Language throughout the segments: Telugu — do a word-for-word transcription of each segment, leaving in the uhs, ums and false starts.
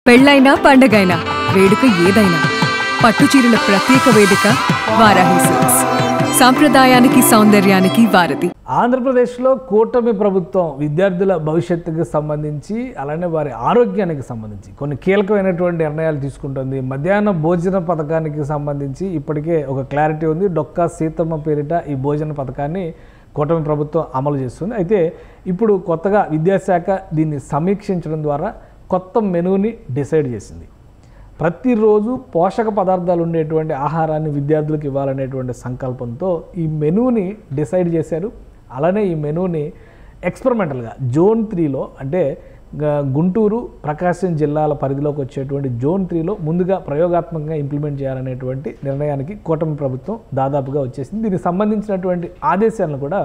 పెళ్ళైనా పండగైనా వేడుక ఏదైనా పట్టుచీరల ప్రత్యేక వేదిక వారాహి సిల్క్స్. సాంప్రదాయానికి సౌందర్యానికి వారధి. ఆంధ్రప్రదేశ్లో కూటమి ప్రభుత్వం విద్యార్థుల భవిష్యత్తుకు సంబంధించి అలానే వారి ఆరోగ్యానికి సంబంధించి కొన్ని కీలకమైనటువంటి నిర్ణయాలు తీసుకుంటుంది. మధ్యాహ్న భోజన పథకానికి సంబంధించి ఇప్పటికే ఒక క్లారిటీ ఉంది. డొక్కా సీతమ్మ పేరిట ఈ భోజన పథకాన్ని కూటమి ప్రభుత్వం అమలు చేస్తుంది. అయితే ఇప్పుడు కొత్తగా విద్యాశాఖ దీన్ని సమీక్షించడం ద్వారా కొత్త మెనూని డిసైడ్ చేసింది. ప్రతిరోజు పోషక పదార్థాలు ఉండేటువంటి ఆహారాన్ని విద్యార్థులకు ఇవ్వాలనేటువంటి సంకల్పంతో ఈ మెనూని డిసైడ్ చేశారు. అలానే ఈ మెనూని ఎక్స్పెరిమెంటల్గా జోన్ త్రీలో అంటే గుంటూరు ప్రకాశం జిల్లాల పరిధిలోకి వచ్చేటువంటి జోన్ త్రీలో ముందుగా ప్రయోగాత్మకంగా ఇంప్లిమెంట్ చేయాలనేటువంటి నిర్ణయానికి కూటమి ప్రభుత్వం దాదాపుగా వచ్చేసింది. దీనికి సంబంధించినటువంటి ఆదేశాలను కూడా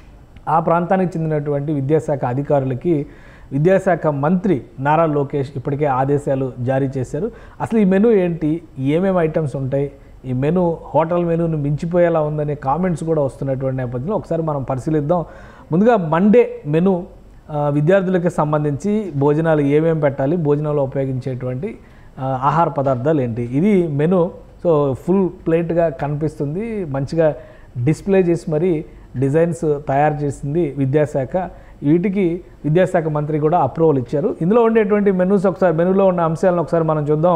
ఆ ప్రాంతానికి చెందినటువంటి విద్యాశాఖ అధికారులకి విద్యాశాఖ మంత్రి నారా లోకేష్ ఇప్పటికే ఆదేశాలు జారీ చేశారు. అసలు ఈ మెనూ ఏంటి, ఏమేమి ఐటమ్స్ ఉంటాయి, ఈ మెనూ హోటల్ మెనూను మించిపోయేలా ఉందనే కామెంట్స్ కూడా వస్తున్నటువంటి నేపథ్యంలో ఒకసారి మనం పరిశీలిద్దాం. ముందుగా మండే మెనూ విద్యార్థులకి సంబంధించి భోజనాలు ఏమేమి పెట్టాలి, భోజనంలో ఉపయోగించేటువంటి ఆహార పదార్థాలు ఏంటి, ఇది మెనూ. సో ఫుల్ ప్లేట్గా కనిపిస్తుంది, మంచిగా డిస్ప్లే చేసి మరీ డిజైన్స్ తయారు చేసింది విద్యాశాఖ. వీటికి విద్యాశాఖ మంత్రి కూడా అప్రూవల్ ఇచ్చారు. ఇందులో ఉండేటువంటి మెనూస్ ఒకసారి మెనూలో ఉన్న అంశాలను ఒకసారి మనం చూద్దాం.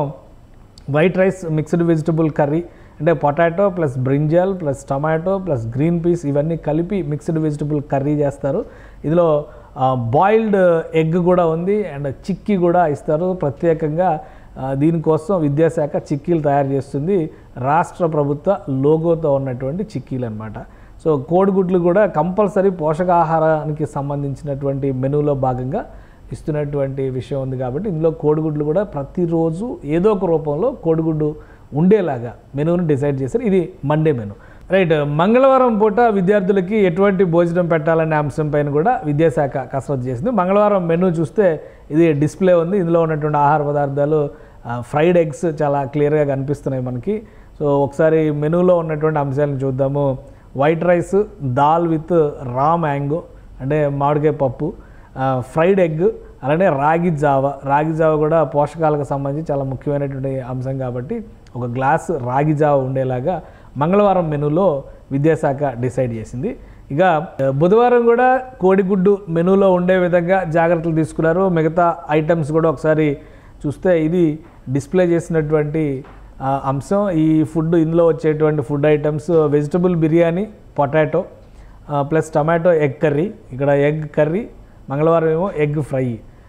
White rice mixed vegetable curry అంటే potato plus brinjal plus tomato plus green peas ఇవన్నీ కలిపి మిక్స్డ్ వెజిటబుల్ కర్రీ చేస్తారు. ఇందులో బాయిల్డ్ ఎగ్ కూడా ఉంది అండ్ చిక్కీ కూడా ఇస్తారు ప్రత్యేకంగా. దీనికోసం విద్యాశాఖ చిక్కీలు తయారు చేస్తుంది. రాష్ట్ర ప్రభుత్వ లోగోతో ఉన్నటువంటి చిక్కీలు అన్నమాట. సో కోడిగుడ్లు కూడా కంపల్సరీ పోషకాహారానికి సంబంధించినటువంటి మెనూలో భాగంగా ఇస్తున్నటువంటి విషయం ఉంది కాబట్టి ఇందులో కోడిగుడ్లు కూడా ప్రతిరోజు ఏదో ఒక రూపంలో కోడిగుడ్డు ఉండేలాగా మెనూని డిసైడ్ చేశారు. ఇది మండే మెనూ. రైట్, మంగళవారం పూట విద్యార్థులకి ఎటువంటి భోజనం పెట్టాలనే అంశం పైన కూడా విద్యాశాఖ కసరత్తు చేసింది. మంగళవారం మెనూ చూస్తే ఇది డిస్ప్లే ఉంది. ఇందులో ఉన్నటువంటి ఆహార పదార్థాలు ఫ్రైడ్ ఎగ్స్ చాలా క్లియర్గా కనిపిస్తున్నాయి మనకి. సో ఒకసారి మెనూలో ఉన్నటువంటి అంశాలను చూద్దాము. White rice, dal with raw mango అంటే మామిడికాయ పప్పు, ఫ్రైడ్ ఎగ్, అలానే రాగి జావ. రాగి జావ కూడా పోషకాలకు సంబంధించి చాలా ముఖ్యమైనటువంటి అంశం కాబట్టి ఒక గ్లాస్ రాగి జావ ఉండేలాగా మంగళవారం మెనూలో విద్యాశాఖ డిసైడ్ చేసింది. ఇక బుధవారం కూడా కోడిగుడ్డు మెనూలో ఉండే విధంగా జాగ్రత్తలు తీసుకున్నారు. మిగతా ఐటమ్స్ కూడా ఒకసారి చూస్తే ఇది డిస్ప్లే చేసినటువంటి అంశం. ఈ ఫుడ్ ఇందులో వచ్చేటువంటి food items vegetable biryani, potato plus tomato egg curry, ఇక్కడ ఎగ్ కర్రీ, మంగళవారం ఏమో ఎగ్ ఫ్రై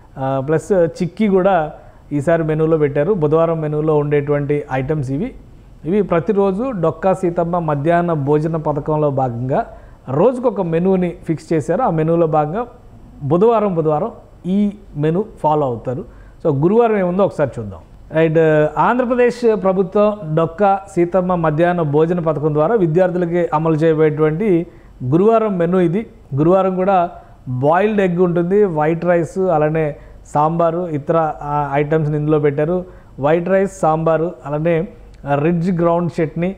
ప్లస్ చిక్కీ కూడా ఈసారి మెనూలో పెట్టారు. బుధవారం మెనూలో ఉండేటువంటి ఐటమ్స్ ఇవి. ఇవి ప్రతిరోజు డొక్కా సీతమ్మ మధ్యాహ్న భోజన పథకంలో భాగంగా రోజుకొక మెనూని ఫిక్స్ చేశారు. ఆ మెనూలో భాగంగా బుధవారం బుధవారం ఈ మెనూ ఫాలో అవుతారు. సో గురువారం ఏముందో ఒకసారి చూద్దాం. రైట్, ఆంధ్రప్రదేశ్ ప్రభుత్వం డొక్కా సీతమ్మ మధ్యాహ్న భోజన పథకం ద్వారా విద్యార్థులకి అమలు చేయబోయేటువంటి గురువారం మెనూ ఇది. గురువారం కూడా బాయిల్డ్ ఎగ్ ఉంటుంది, వైట్ రైస్, అలానే సాంబారు, ఇతర ఐటమ్స్ని ఇందులో పెట్టారు. వైట్ రైస్, సాంబారు, అలానే ridge gourd chutney,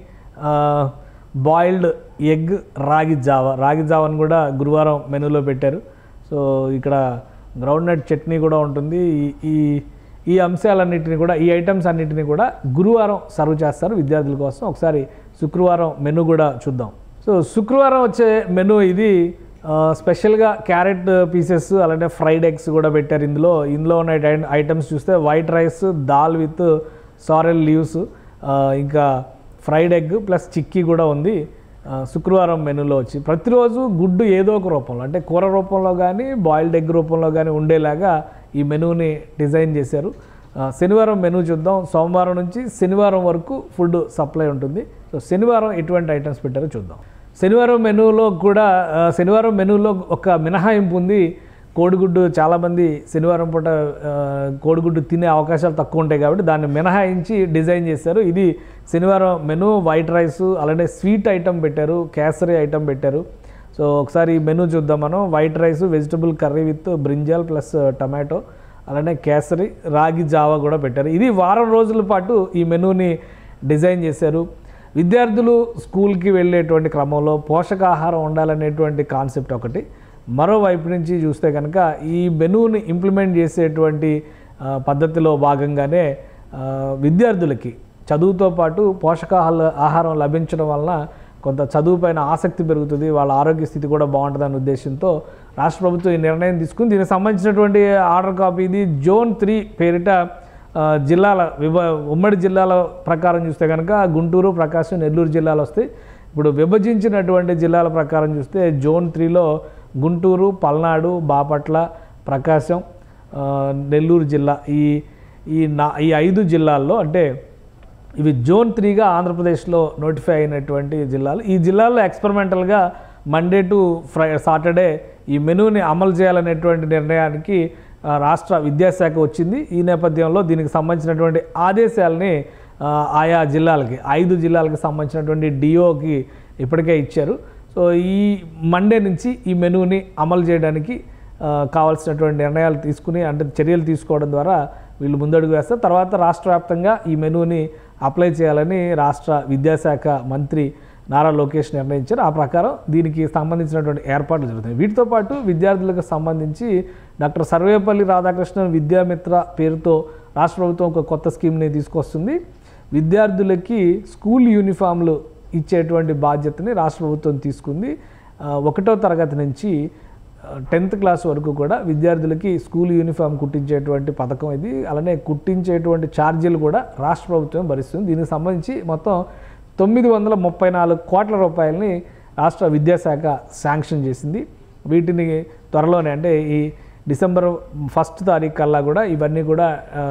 boiled egg, ragi జావ. రాగి జావని కూడా గురువారం మెనూలో పెట్టారు. సో ఇక్కడ గ్రౌండ్ నట్ చట్నీ కూడా ఉంటుంది. ఈ ఈ అంశాలన్నింటినీ కూడా ఈ ఐటమ్స్ అన్నింటినీ కూడా గురువారం సర్వ్ చేస్తారు విద్యార్థుల కోసం. ఒకసారి శుక్రవారం మెనూ కూడా చూద్దాం. సో శుక్రవారం వచ్చే మెనూ ఇది స్పెషల్గా క్యారెట్ పీసెస్ అలానే ఫ్రైడ్ ఎగ్స్ కూడా పెట్టారు. ఇందులో ఇందులో ఉన్న ఐటమ్స్ చూస్తే white rice, dal with sorrel leaves, ఇంకా ఫ్రైడ్ ఎగ్ ప్లస్ చిక్కీ కూడా ఉంది శుక్రవారం మెనూలో వచ్చి. ప్రతిరోజు గుడ్డు ఏదో ఒక రూపంలో అంటే కూర రూపంలో కానీ బాయిల్డ్ ఎగ్ రూపంలో కానీ ఉండేలాగా ఈ మెనూని డిజైన్ చేశారు. శనివారం మెనూ చూద్దాం. సోమవారం నుంచి శనివారం వరకు ఫుడ్ సప్లై ఉంటుంది. సో శనివారం ఎటువంటి ఐటమ్స్ పెట్టారో చూద్దాం. శనివారం మెనూలో కూడా శనివారం మెనూలో ఒక మినహాయింపు ఉంది. కోడిగుడ్డు చాలామంది శనివారం పూట కోడిగుడ్డు తినే అవకాశాలు తక్కువ ఉంటాయి కాబట్టి దాన్ని మినహాయించి డిజైన్ చేశారు. ఇది శనివారం మెనూ. వైట్ రైస్ అలానే స్వీట్ ఐటమ్ పెట్టారు, కేసరి ఐటమ్ పెట్టారు. సో ఒకసారి ఈ మెనూ చూద్దాం మనం. White rice, vegetable curry with brinjal plus tomato, అలానే కేసరి, రాగి జావా కూడా పెట్టారు. ఇది వారం రోజుల పాటు ఈ మెనూని డిజైన్ చేశారు. విద్యార్థులు స్కూల్కి వెళ్ళేటువంటి క్రమంలో పోషకాహారం ఉండాలనేటువంటి కాన్సెప్ట్ ఒకటి. మరోవైపు నుంచి చూస్తే కనుక ఈ మెనూని ఇంప్లిమెంట్ చేసేటువంటి పద్ధతిలో భాగంగానే విద్యార్థులకి చదువుతో పాటు పోషకాహార ఆహారం లభించడం వలన కొంత చదువుపైన ఆసక్తి పెరుగుతుంది, వాళ్ళ ఆరోగ్య స్థితి కూడా బాగుంటుందనే ఉద్దేశంతో రాష్ట్ర ప్రభుత్వం ఈ నిర్ణయం తీసుకుని దీనికి సంబంధించినటువంటి ఆర్డర్ కాపీ ఇది జోన్ త్రీ పేరిట జిల్లాల విభ ఉమ్మడి జిల్లాల ప్రకారం చూస్తే కనుక గుంటూరు, ప్రకాశం, నెల్లూరు జిల్లాలు వస్తాయి. ఇప్పుడు విభజించినటువంటి జిల్లాల ప్రకారం చూస్తే జోన్ త్రీలో గుంటూరు, పల్నాడు, బాపట్ల, ప్రకాశం, నెల్లూరు జిల్లా ఈ ఈ నా ఈ ఐదు జిల్లాల్లో అంటే ఇవి జోన్ త్రీగా ఆంధ్రప్రదేశ్లో నోటిఫై అయినటువంటి జిల్లాలు. ఈ జిల్లాల్లో ఎక్స్పెరిమెంటల్గా మండే టు ఫ్రై సాటర్డే ఈ మెనూని అమలు చేయాలనేటువంటి నిర్ణయానికి రాష్ట్ర విద్యాశాఖ వచ్చింది. ఈ నేపథ్యంలో దీనికి సంబంధించినటువంటి ఆదేశాలని ఆయా జిల్లాలకి ఐదు జిల్లాలకు సంబంధించినటువంటి డిఓకి ఇప్పటికే ఇచ్చారు. సో ఈ మండే నుంచి ఈ మెనూని అమలు చేయడానికి కావాల్సినటువంటి నిర్ణయాలు తీసుకుని అంటే చర్యలు తీసుకోవడం ద్వారా వీళ్ళు ముందడుగు వేస్తారు. తర్వాత రాష్ట్ర వ్యాప్తంగా ఈ మెనూని అప్లై చేయాలని రాష్ట్ర విద్యాశాఖ మంత్రి నారా లోకేష్ నిర్ణయించారు. ఆ ప్రకారం దీనికి సంబంధించినటువంటి ఏర్పాట్లు జరుగుతాయి. వీటితో పాటు విద్యార్థులకు సంబంధించి డాక్టర్ సర్వేపల్లి రాధాకృష్ణన్ విద్యామిత్ర పేరుతో రాష్ట్ర ప్రభుత్వం ఒక కొత్త స్కీమ్ని తీసుకొస్తుంది. విద్యార్థులకి స్కూల్ యూనిఫామ్లు ఇచ్చేటువంటి బాధ్యతని రాష్ట్ర ప్రభుత్వం తీసుకుంది. ఒకటో తరగతి నుంచి టెన్త్ క్లాస్ వరకు కూడా విద్యార్థులకి స్కూల్ యూనిఫామ్ కుట్టించేటువంటి పథకం ఇది. అలానే కుట్టించేటువంటి ఛార్జీలు కూడా రాష్ట్ర ప్రభుత్వం భరిస్తుంది. దీనికి సంబంధించి మొత్తం తొమ్మిది వందల ముప్పై నాలుగు కోట్ల రూపాయలని రాష్ట్ర విద్యాశాఖ శాంక్షన్ చేసింది. వీటిని త్వరలోనే అంటే ఈ డిసెంబర్ ఫస్ట్ తారీఖు కల్లా కూడా ఇవన్నీ కూడా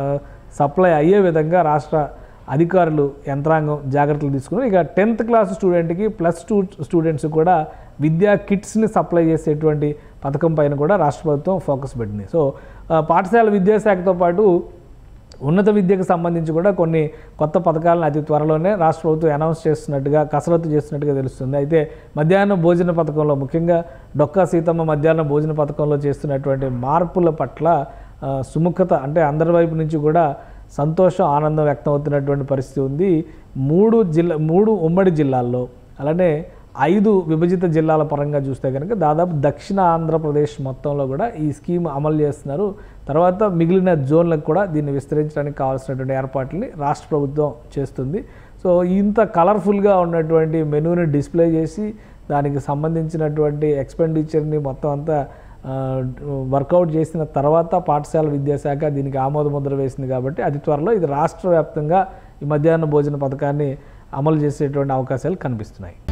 సప్లై అయ్యే విధంగా రాష్ట్ర అధికారులు యంత్రాంగం జాగ్రత్తలు తీసుకుని ఇక టెన్త్ క్లాస్ స్టూడెంట్కి ప్లస్ టూ స్టూడెంట్స్ కూడా విద్యా కిట్స్ని సప్లై చేసేటువంటి పథకం పైన కూడా రాష్ట్ర ప్రభుత్వం ఫోకస్ పెట్టింది. సో పాఠశాల విద్యాశాఖతో పాటు ఉన్నత విద్యకు సంబంధించి కూడా కొన్ని కొత్త పథకాలను అతి త్వరలోనే రాష్ట్ర ప్రభుత్వం అనౌన్స్ చేస్తున్నట్టుగా కసరత్తు చేస్తున్నట్టుగా తెలుస్తుంది. అయితే మధ్యాహ్న భోజన పథకంలో ముఖ్యంగా డొక్కా సీతమ్మ మధ్యాహ్న భోజన పథకంలో చేస్తున్నటువంటి మార్పుల పట్ల సుముఖత అంటే అందరి వైపు నుంచి కూడా సంతోషం, ఆనందం వ్యక్తం అవుతున్నటువంటి పరిస్థితి ఉంది. మూడు జిల్లా మూడు ఉమ్మడి జిల్లాల్లో అలానే ఐదు విభజిత జిల్లాల పరంగా చూస్తే కనుక దాదాపు దక్షిణ ఆంధ్రప్రదేశ్ మొత్తంలో కూడా ఈ స్కీమ్ అమలు చేస్తున్నారు. తర్వాత మిగిలిన జోన్లకు కూడా దీన్ని విస్తరించడానికి కావాల్సినటువంటి ఏర్పాట్లని రాష్ట్ర ప్రభుత్వం చేస్తుంది. సో ఇంత కలర్ఫుల్గా ఉన్నటువంటి మెనూని డిస్ప్లే చేసి దానికి సంబంధించినటువంటి ఎక్స్పెండిచర్ని మొత్తం అంతా వర్కౌట్ చేసిన తర్వాత పాఠశాల విద్యాశాఖ దీనికి ఆమోద ముద్ర వేసింది. కాబట్టి అతి త్వరలో ఇది రాష్ట్ర వ్యాప్తంగా ఈ మధ్యాహ్న భోజన పథకాన్ని అమలు చేసేటువంటి అవకాశాలు కనిపిస్తున్నాయి.